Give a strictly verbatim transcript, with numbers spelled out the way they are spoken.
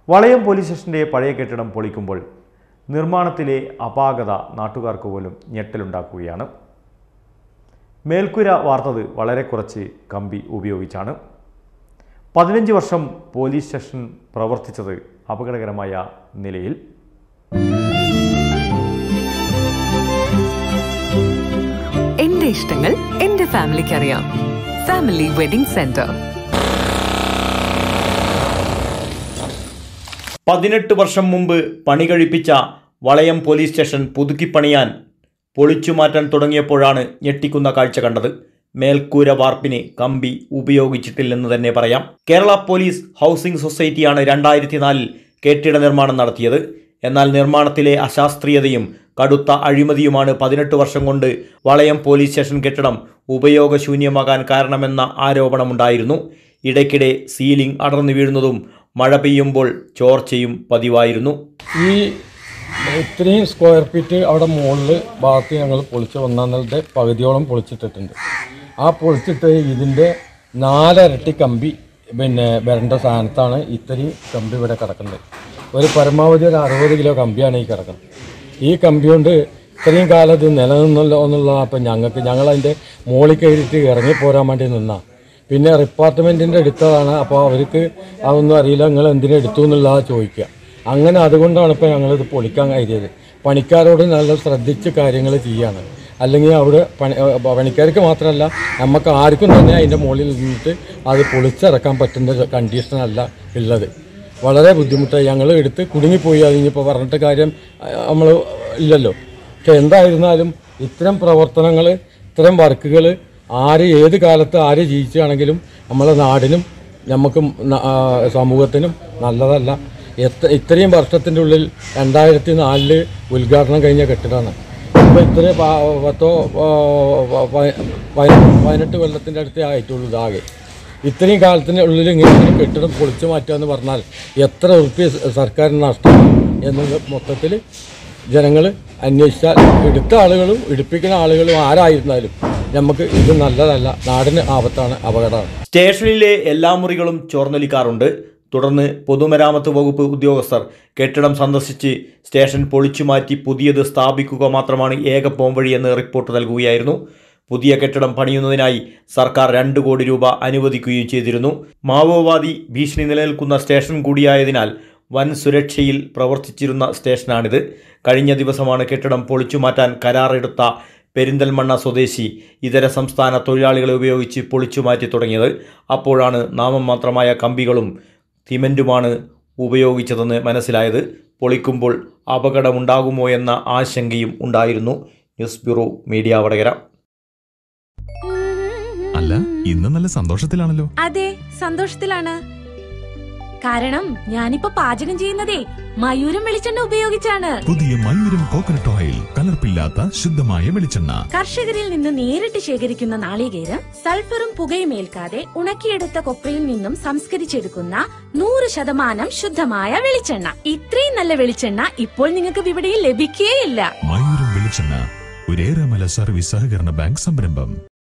വളയം പോലീസ് സ്റ്റേഷന്റെ പഴയ കെട്ടിടം പൊളിക്കുമ്പോൾ നിർമ്മാണത്തിലെ അപാകത നാട്ടുകാർക്ക് പോലും ഞെട്ടലുണ്ടാക്കുകയാണ്. മേൽക്കൂര വാർത്തത് വളരെ കുറച്ച് കമ്പി ഉപയോഗിച്ചാണ്. പതിനഞ്ച് വർഷം പോലീസ് സ്റ്റേഷൻ പ്രവർത്തിച്ചത് അപകടകരമായ നിലയിൽ. എന്റെ ഇഷ്ടങ്ങൾ എന്റെ ഫാമിലിക്ക് അറിയാം. Family wedding centre. പതിനെട്ട് വർഷം മുമ്പ് പണി കഴിപ്പിച്ച വളയം പോലീസ് സ്റ്റേഷൻ പുതുക്കിപ്പണിയാൻ പൊളിച്ചുമാറ്റാൻ തുടങ്ങിയപ്പോഴാണ് ഞെട്ടിക്കുന്ന കാഴ്ച കണ്ടത്. മേൽക്കൂര വാർപ്പിന് കമ്പി ഉപയോഗിച്ചിട്ടില്ലെന്ന് തന്നെ പറയാം. കേരള പോലീസ് ഹൗസിംഗ് സൊസൈറ്റിയാണ് രണ്ടായിരത്തി നാലിൽ കെട്ടിട നിർമ്മാണം നടത്തിയത്. എന്നാൽ നിർമ്മാണത്തിലെ അശാസ്ത്രീയതയും കടുത്ത അഴിമതിയുമാണ് പതിനെട്ട് വർഷം കൊണ്ട് വളയം പോലീസ് സ്റ്റേഷൻ കെട്ടിടം ഉപയോഗശൂന്യമാകാൻ കാരണമെന്ന ആരോപണമുണ്ടായിരുന്നു. ഇടയ്ക്കിടെ സീലിംഗ് അടർന്നു വീഴുന്നതും മഴ പെയ്യുമ്പോൾ ചോർച്ചയും പതിവായിരുന്നു. ഈ ഇത്രയും സ്ക്വയർ ഫീറ്റ് അവിടെ മുകളിൽ ഭാഗത്ത് ഞങ്ങൾ പൊളിച്ച് ഒന്നാന്നത്തെ പകുതിയോളം പൊളിച്ചിട്ടിട്ടുണ്ട്. ആ പൊളിച്ചിട്ട് ഇതിൻ്റെ നാലരട്ടി കമ്പി പിന്നെ വരേണ്ട സ്ഥാനത്താണ് ഇത്രയും കമ്പി ഇവിടെ കിടക്കുന്നത്. ഒരു പരമാവധി ഒരു അറുപത് കിലോ കമ്പിയാണ് ഈ കിടക്കുന്നത്. ഈ കമ്പി കൊണ്ട് ഇത്രയും കാലം ഇത് നിലനിന്നല്ലോ എന്നുള്ളതാണ്. അപ്പം ഞങ്ങൾക്ക് ഞങ്ങളതിൻ്റെ മുകളിൽ കയറിയിട്ട് ഇറങ്ങിപ്പോരാൻ വേണ്ടി നിന്നാ പിന്നെ ഡിപ്പാർട്ട്മെൻറ്റിൻ്റെ എടുത്തതാണ്. അപ്പോൾ അവർക്ക് അതൊന്നും അറിയില്ല, നിങ്ങൾ എന്തിനാ എടുത്തു എന്നുള്ളതാണ് ചോദിക്കുക. അങ്ങനെ അതുകൊണ്ടാണ് ഇപ്പോൾ ഞങ്ങളിത് പൊളിക്കാൻ കയറിയത്. പണിക്കാരോട് നല്ല ശ്രദ്ധിച്ച് കാര്യങ്ങൾ ചെയ്യാണ്. അല്ലെങ്കിൽ അവിടെ പണി പണിക്കാർക്ക് മാത്രമല്ല നമുക്ക് ആർക്കും തന്നെ അതിൻ്റെ മുകളിൽ നിന്നിട്ട് അത് പൊളിച്ചിറക്കാൻ പറ്റുന്ന കണ്ടീഷനല്ല ഉള്ളത്. വളരെ ബുദ്ധിമുട്ടായി. ഞങ്ങൾ എടുത്ത് കുടുങ്ങിപ്പോയി. അതിനിപ്പോൾ പറഞ്ഞിട്ട് കാര്യം നമ്മൾ ഇല്ലല്ലോ. പക്ഷെ എന്തായിരുന്നാലും ഇത്തരം പ്രവർത്തനങ്ങൾ, ഇത്തരം വർക്കുകൾ ആര് ഏത് കാലത്ത് ആര് ജീവിച്ചാണെങ്കിലും നമ്മളെ നാടിനും നമുക്കും സമൂഹത്തിനും നല്ലതല്ല. എത്ര ഇത്രയും വർഷത്തിൻ്റെ ഉള്ളിൽ രണ്ടായിരത്തി നാലില് ഉദ്ഘാടനം കഴിഞ്ഞ കെട്ടിടമാണ്. ഇപ്പോൾ ഇത്രയും പത്തോ പതിനെട്ട് കൊല്ലത്തിൻ്റെ അടുത്തേ ആയിട്ടുള്ളൂ ഇതാകെ. ഇത്രയും കാലത്തിൻ്റെ ഉള്ളിൽ ഇങ്ങനെ കെട്ടിടം പൊളിച്ചു മാറ്റുക എന്ന് പറഞ്ഞാൽ എത്ര ഉറുപ്പ്യ സർക്കാരിന് നഷ്ടം എന്നുള്ള മൊത്തത്തിൽ ജനങ്ങൾ അന്വേഷിച്ചാൽ എടുത്ത ആളുകളും എടുപ്പിക്കുന്ന ആളുകളും ആരായിരുന്നാലും നമുക്ക് ഇത് നല്ലതല്ല, നാടിന് ആപത്താണ്, അപകടമാണ്. സ്റ്റേഷനിലെ എല്ലാ മുറികളും ചോർന്നൊലിക്കാറുണ്ട്. തുടർന്ന് പൊതുമരാമത്ത് വകുപ്പ് ഉദ്യോഗസ്ഥർ കെട്ടിടം സന്ദർശിച്ച് സ്റ്റേഷൻ പൊളിച്ചുമാറ്റി പുതിയത് സ്ഥാപിക്കുക മാത്രമാണ് ഏക പോംവഴിയെന്ന് റിപ്പോർട്ട് നൽകുകയായിരുന്നു. പുതിയ കെട്ടിടം പണിയുന്നതിനായി സർക്കാർ രണ്ട് കോടി രൂപ അനുവദിക്കുകയും ചെയ്തിരുന്നു. മാവോവാദി ഭീഷണി നിലനിൽക്കുന്ന സ്റ്റേഷൻ കൂടിയായതിനാൽ വൻ സുരക്ഷയിൽ പ്രവർത്തിച്ചിരുന്ന സ്റ്റേഷനാണിത്. കഴിഞ്ഞ ദിവസമാണ് കെട്ടിടം പൊളിച്ചുമാറ്റാൻ കരാറെടുത്ത പെരിന്തൽമണ്ണ സ്വദേശി ഇതര സംസ്ഥാന തൊഴിലാളികളെ ഉപയോഗിച്ച് പൊളിച്ചുമാറ്റി തുടങ്ങിയത്. അപ്പോഴാണ് നാമം മാത്രമായ കമ്പികളും സിമൻറ്റുമാണ് ഉപയോഗിച്ചതെന്ന് മനസ്സിലായത്. പൊളിക്കുമ്പോൾ അപകടമുണ്ടാകുമോ എന്ന ആശങ്കയും ഉണ്ടായിരുന്നു. News bureau media Vadakara. അല്ല, ഇന്ന് നല്ല സന്തോഷത്തിലാണല്ലോ. അതെ, സന്തോഷത്തിലാണ്. കാരണം ഞാനിപ്പോ പാചകം ചെയ്യുന്നതേ മയൂരം വെളിച്ചെണ്ണ ഉപയോഗിച്ചാണ്. പുതിയ മയൂരം കോക്കനട്ട് ഓയിൽ, കലർപ്പില്ലാത്ത ശുദ്ധമായ വെളിച്ചെണ്ണ. കർഷകരിൽ നിന്ന് നേരിട്ട് ശേഖരിക്കുന്ന നാളികേരം സൾഫറും പുകയും ഏൽക്കാതെ ഉണക്കിയെടുത്ത കൊപ്രയിൽ നിന്നും സംസ്കരിച്ചെടുക്കുന്ന നൂറ് ശതമാനം ശുദ്ധമായ വെളിച്ചെണ്ണ. ഇത്രയും നല്ല വെളിച്ചെണ്ണ ഇപ്പോൾ നിങ്ങൾക്ക് വിപണിയിൽ ലഭിക്കുകയില്ല. മയൂരം വെളിച്ചെണ്ണ, ഒരു ഏറെമല സർവീസ് സഹകരണ ബാങ്ക് സംരംഭം.